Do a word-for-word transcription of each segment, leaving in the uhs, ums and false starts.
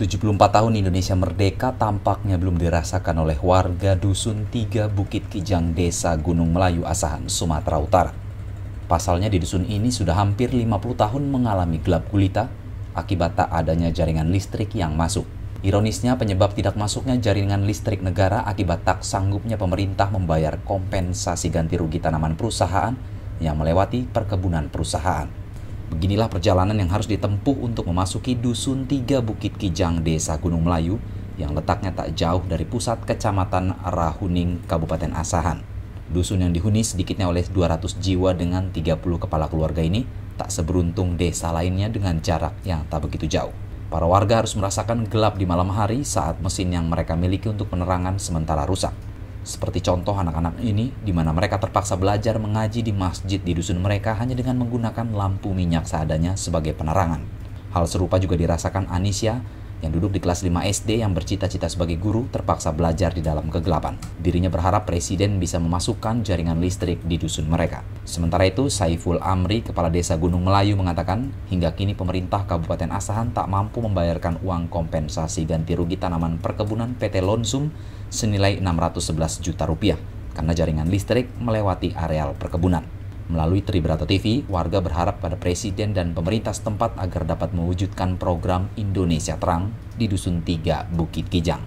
tujuh puluh empat tahun Indonesia merdeka tampaknya belum dirasakan oleh warga Dusun tiga Bukit Kijang, Desa Gunung Melayu, Asahan, Sumatera Utara. Pasalnya di dusun ini sudah hampir lima puluh tahun mengalami gelap gulita akibat tak adanya jaringan listrik yang masuk. Ironisnya, penyebab tidak masuknya jaringan listrik negara akibat tak sanggupnya pemerintah membayar kompensasi ganti rugi tanaman perusahaan yang melewati perkebunan perusahaan. Beginilah perjalanan yang harus ditempuh untuk memasuki Dusun tiga Bukit Kijang, Desa Gunung Melayu, yang letaknya tak jauh dari pusat Kecamatan Rahuning, Kabupaten Asahan. Dusun yang dihuni sedikitnya oleh dua ratus jiwa dengan tiga puluh kepala keluarga ini tak seberuntung desa lainnya dengan jarak yang tak begitu jauh. Para warga harus merasakan gelap di malam hari saat mesin yang mereka miliki untuk penerangan sementara rusak. Seperti contoh anak-anak ini, di mana mereka terpaksa belajar mengaji di masjid di dusun mereka hanya dengan menggunakan lampu minyak seadanya sebagai penerangan. Hal serupa juga dirasakan Anisya, yang duduk di kelas lima S D yang bercita-cita sebagai guru, terpaksa belajar di dalam kegelapan. Dirinya berharap Presiden bisa memasukkan jaringan listrik di dusun mereka. Sementara itu, Saiful Amri, Kepala Desa Gunung Melayu, mengatakan hingga kini pemerintah Kabupaten Asahan tak mampu membayarkan uang kompensasi ganti rugi tanaman perkebunan P T Lonsum senilai enam ratus sebelas juta rupiah karena jaringan listrik melewati areal perkebunan. Melalui Tribrata T V, warga berharap pada Presiden dan pemerintah setempat agar dapat mewujudkan program Indonesia Terang di Dusun tiga Bukit Kijang.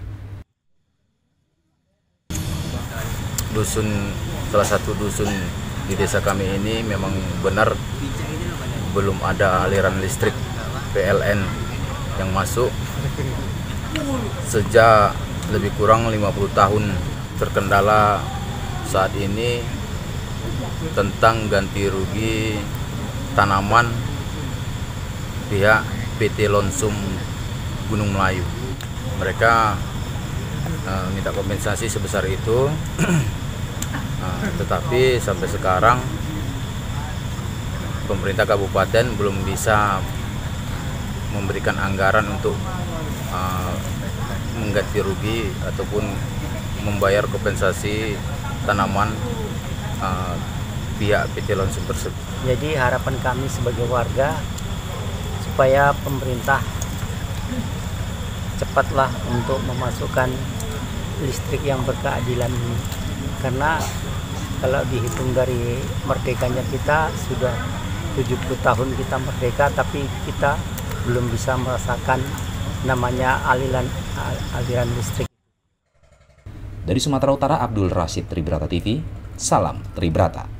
Dusun, salah satu dusun di desa kami ini memang benar belum ada aliran listrik P L N yang masuk sejak lebih kurang lima puluh tahun. Terkendala saat ini tentang ganti rugi tanaman pihak P T Lonsum Gunung Melayu. Mereka uh, minta kompensasi sebesar itu, uh, tetapi sampai sekarang pemerintah kabupaten belum bisa memberikan anggaran untuk uh, mengganti rugi ataupun membayar kompensasi tanaman uh, pihak P T Lonsum tersebut. Jadi harapan kami sebagai warga supaya pemerintah cepatlah untuk memasukkan listrik yang berkeadilan ini, karena kalau dihitung dari merdekanya kita sudah tujuh puluh tahun kita merdeka, tapi kita belum bisa merasakan namanya aliran aliran listrik. Dari Sumatera Utara, Abdul Rashid, Tribrata T V, salam Tribrata.